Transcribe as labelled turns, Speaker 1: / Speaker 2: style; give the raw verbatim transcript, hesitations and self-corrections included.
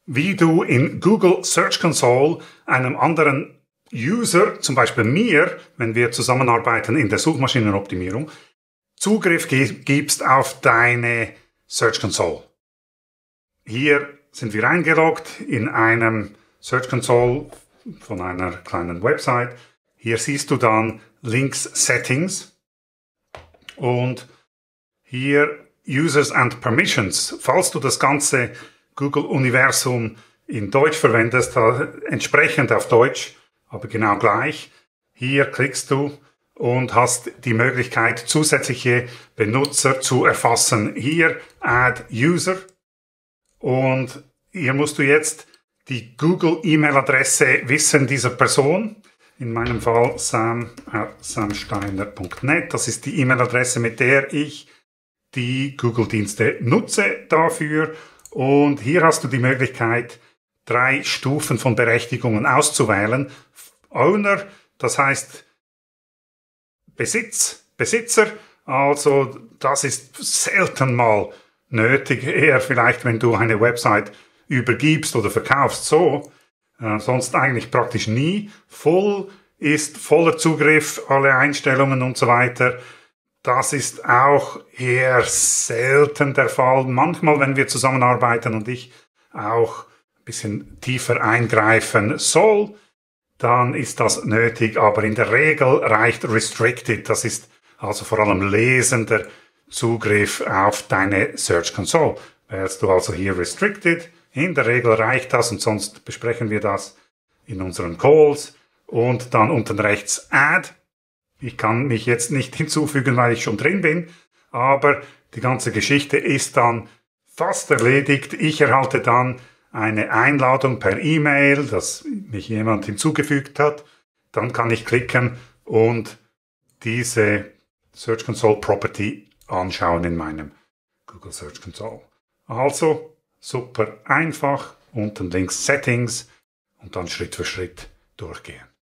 Speaker 1: wie du in Google Search Console einem anderen User, zum Beispiel mir, wenn wir zusammenarbeiten in der Suchmaschinenoptimierung, Zugriff gibst auf deine Search Console. Hier sind wir eingeloggt in einem Search Console von einer kleinen Website. Hier siehst du dann links Settings und hier Users and Permissions. Falls du das ganze Google-Universum in Deutsch verwendest, entsprechend auf Deutsch, aber genau gleich. Hier klickst du und hast die Möglichkeit, zusätzliche Benutzer zu erfassen. Hier Add User und hier musst du jetzt die Google-E-Mail-Adresse wissen dieser Person. In meinem Fall sam at samsteiner punkt net. Das ist die E-Mail-Adresse, mit der ich die Google-Dienste nutze dafür. Und hier hast du die Möglichkeit, drei Stufen von Berechtigungen auszuwählen. Owner, das heißt Besitz, Besitzer, also das ist selten mal nötig, eher vielleicht, wenn du eine Website übergibst oder verkaufst, so, äh, sonst eigentlich praktisch nie. Full ist voller Zugriff, alle Einstellungen und so weiter. Das ist auch eher selten der Fall. Manchmal, wenn wir zusammenarbeiten und ich auch ein bisschen tiefer eingreifen soll, dann ist das nötig, aber in der Regel reicht Restricted. Das ist also vor allem lesender Zugriff auf deine Search Console. Wählst du also hier Restricted, in der Regel reicht das und sonst besprechen wir das in unseren Calls und dann unten rechts Add. Ich kann mich jetzt nicht hinzufügen, weil ich schon drin bin, aber die ganze Geschichte ist dann fast erledigt. Ich erhalte dann eine Einladung per E-Mail, dass mich jemand hinzugefügt hat. Dann kann ich klicken und diese Search Console Property anschauen in meinem Google Search Console. Also super einfach, unten links Settings und dann Schritt für Schritt durchgehen.